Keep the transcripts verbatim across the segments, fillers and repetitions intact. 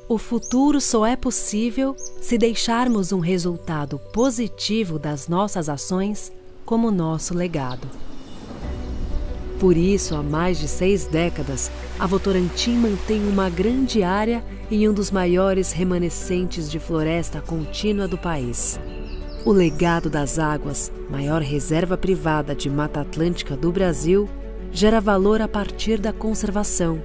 O futuro só é possível se deixarmos um resultado positivo das nossas ações como nosso legado. Por isso, há mais de seis décadas, a Votorantim mantém uma grande área em um dos maiores remanescentes de floresta contínua do país. O legado das águas, maior reserva privada de Mata Atlântica do Brasil, gera valor a partir da conservação.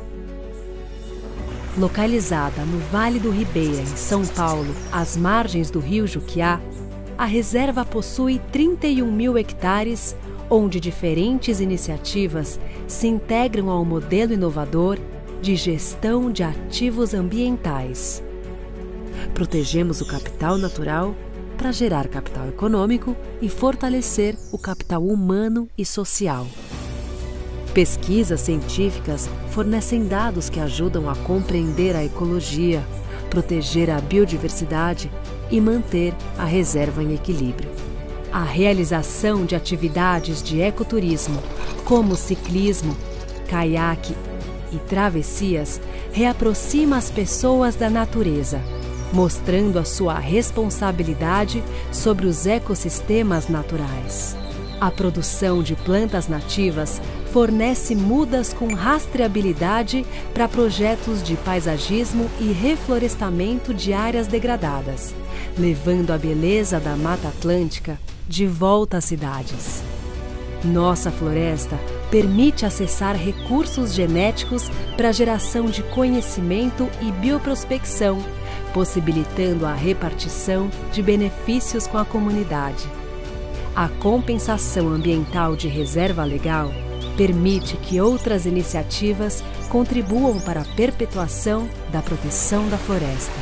Localizada no Vale do Ribeira, em São Paulo, às margens do rio Juquiá, a reserva possui trinta e um mil hectares, onde diferentes iniciativas se integram ao modelo inovador de gestão de ativos ambientais. Protegemos o capital natural para gerar capital econômico e fortalecer o capital humano e social. Pesquisas científicas fornecem dados que ajudam a compreender a ecologia, proteger a biodiversidade e manter a reserva em equilíbrio. A realização de atividades de ecoturismo, como ciclismo, caiaque e travessias, reaproxima as pessoas da natureza, mostrando a sua responsabilidade sobre os ecossistemas naturais. A produção de plantas nativas fornece mudas com rastreabilidade para projetos de paisagismo e reflorestamento de áreas degradadas, levando a beleza da Mata Atlântica de volta às cidades. Nossa floresta permite acessar recursos genéticos para a geração de conhecimento e bioprospecção, possibilitando a repartição de benefícios com a comunidade. A compensação ambiental de reserva legal permite que outras iniciativas contribuam para a perpetuação da proteção da floresta.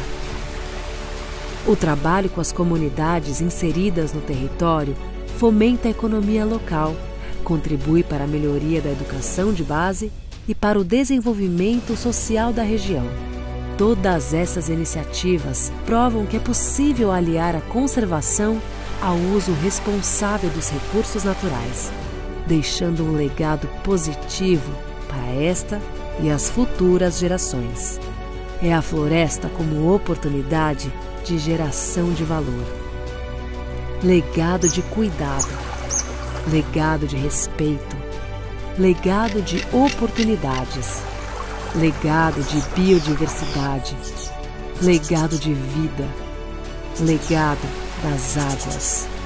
O trabalho com as comunidades inseridas no território fomenta a economia local, contribui para a melhoria da educação de base e para o desenvolvimento social da região. Todas essas iniciativas provam que é possível aliar a conservação ao uso responsável dos recursos naturais, deixando um legado positivo para esta e as futuras gerações. É a floresta como oportunidade de geração de valor. Legado de cuidado, legado de respeito, legado de oportunidades, legado de biodiversidade, legado de vida, legado das águas.